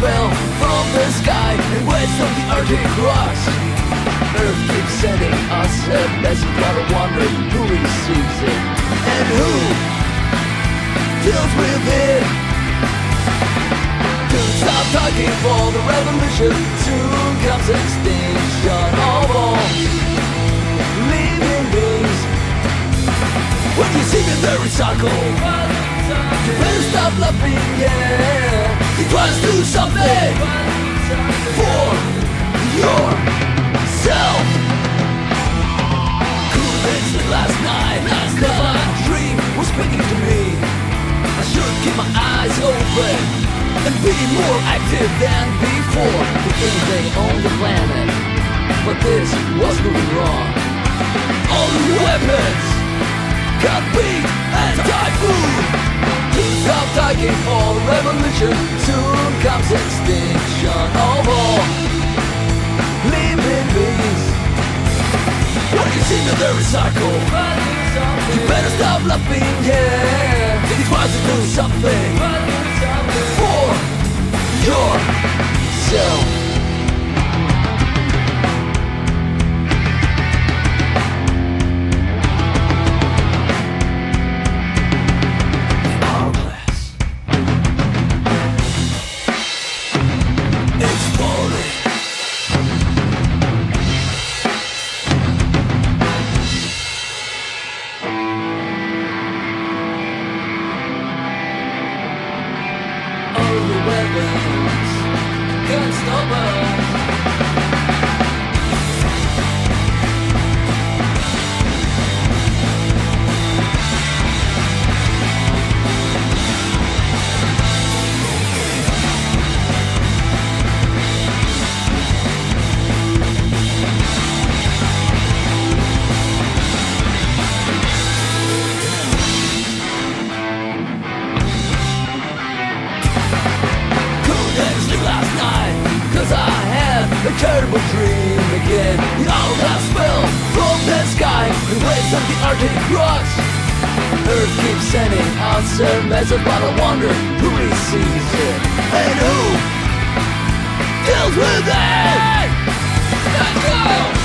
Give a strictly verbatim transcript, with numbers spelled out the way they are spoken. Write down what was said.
fell from the sky and waves of the Arctic rocks. Earth keeps sending us a message, but I wonder who receives it and who deals with it. Don't stop talking for the revolution. Soon comes extinction of all living beings. When you see me the recycle, you better stop laughing, yeah. It was do something for yourself. Couldn't sleep last night, cause my dream was speaking to me. I should keep my eyes open and be more active than before. We think they own the planet, but this was going wrong. All the weapons got beat and typhoon. Stop talking for revolution. Soon comes extinction of all living beings. When you see me the recycle, you better stop laughing, yeah. It was to do something for yourself. Can't stop us. A terrible dream again. The hourglass fell from the sky and waves of the Arctic rocks. Earth keeps sending us a message, but I wonder who receives it and who deals with it. Let's go!